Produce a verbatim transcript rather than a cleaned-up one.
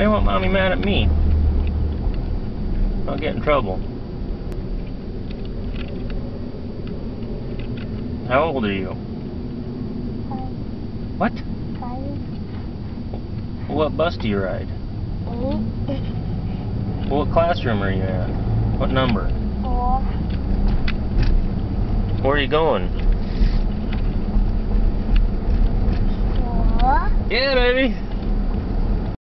Why you want mommy mad at me? I'll get in trouble. How old are you? Five. What? Five. What bus do you ride? Eight. What classroom are you at? What number? Four. Where are you going? Four. Yeah, baby.